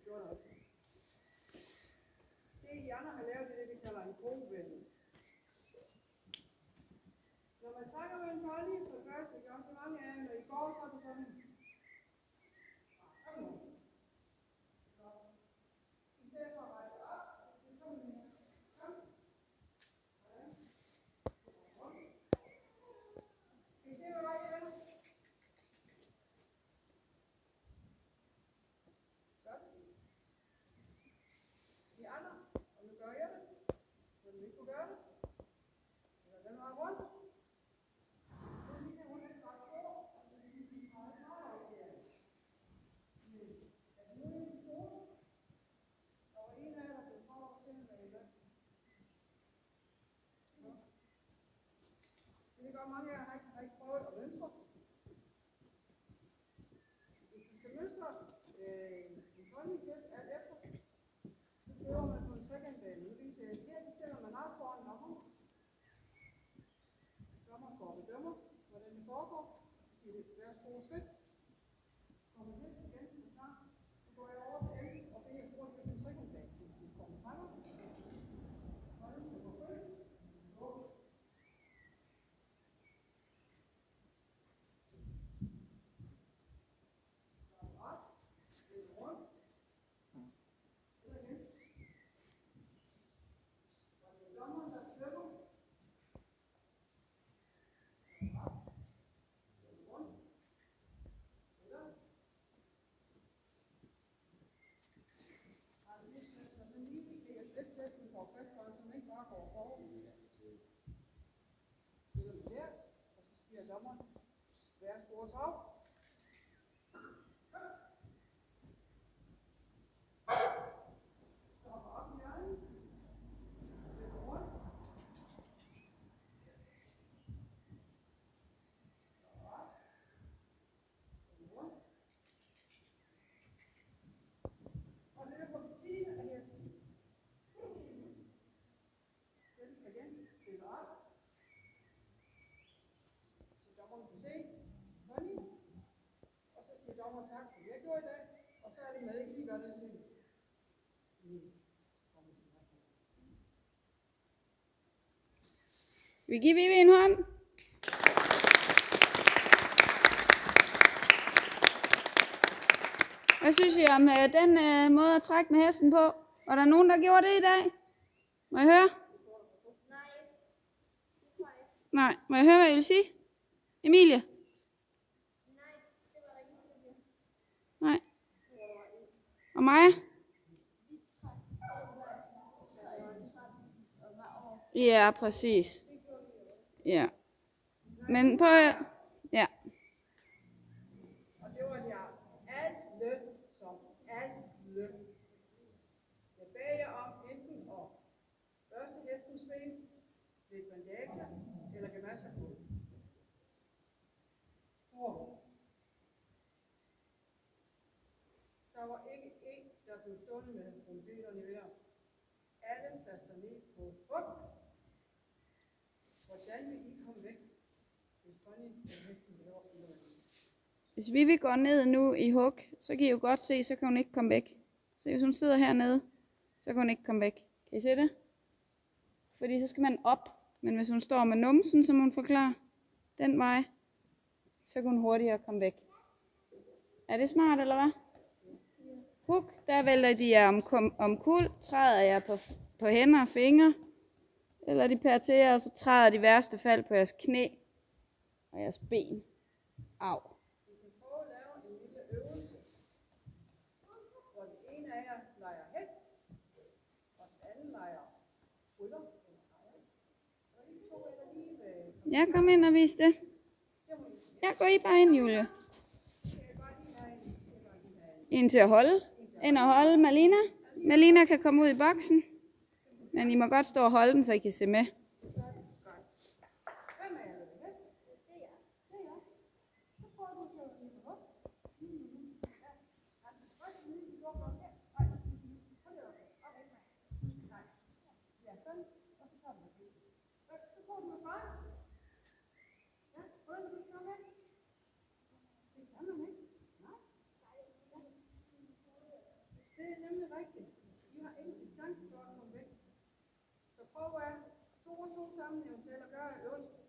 Det I andre har lavet, det vi kalder en kovending. Når man trækker med en pony, for det første, det gør så mange af jer, når I går, så er det sådan. I stedet for at rejse op, så kommer vi her. Kom. Kan I se, hvor vej I vender? Godt. De andre, og nu gør jeg det. Vil du ikke kunne gøre det? Eller den vej rundt. Det gør mange af jer har ikke prøvet at mønstre. Hvis I skal mønstre en ponyhjelm alt efter, så prøver man på en trekantbane. Nu viser jeg her, så stiller man op foran dommer. Dommer får bedømmer, hvordan det foregår. Så siger det, værsgo skridt. Kommer lidt igen, så går jeg over til enden, og det her bruger det en trekantbane. Hvis I kommer frem, holden skal gå følge. Dommer, værsgo at trække. Stopper op i hjørnet. Løber rundt. Stopper op. Løber rundt. Og løber på siden af hesten. Den igen. Stiller op. Dommeren kan se, pony, og så siger dommeren tak for det, jeg gjorde i dag, og så er det med, ikke lige gør det sådan. Vi giver Vivi en hånd. Hvad synes I om den måde at trække med hesten på? Var der nogen, der gjorde det i dag? Må jeg høre? Nej, må jeg høre, hvad I vil sige? Emilie? Nej. Og Maja? Ja, præcis. Ja. Men på... Ja. Og det var der alle som alle. Jeg bad jer om enten at børste hestens ben, lidt bandager eller gamasser på. Der var ikke en, der blev stående med trompeterne i vejret. Alle satte sig ned på hug. Hvordan vil I komme væk, hvis ponyen og hesten vil over i noget? Hvis Vivi går ned nu i hug, så kan I jo godt se, så kan hun ikke komme væk. Så hvis hun sidder hernede, så kan hun ikke komme væk. Kan I se det? Fordi så skal man op. Men hvis hun står med numsen, som hun forklarer, den vej, så kan hun hurtigere komme væk. Er det smart, eller hvad? Hug, der vælter de jer omkuld, træder jeg på hænder og fingre, eller de pærer til jer, og så træder de værste fald på jeres knæ og jeres ben. Au. Vi kan prøve at lave en lille øvelse, hvor den ene af jer leger hest, og den anden leger rytter eller ejer. Og I to er lige ved... Ja, kom ind og vis det. Ja, gå I bare ind, Julie. Ind til at holde. Ind og holde Malina. Malina kan komme ud i boksen. Men I må godt stå og holde den, så I kan se med. Det er rigtigt. I har ikke chance for at komme væk. Så prøv at 2 og 2 sammen eventuelt og gøre øvelsen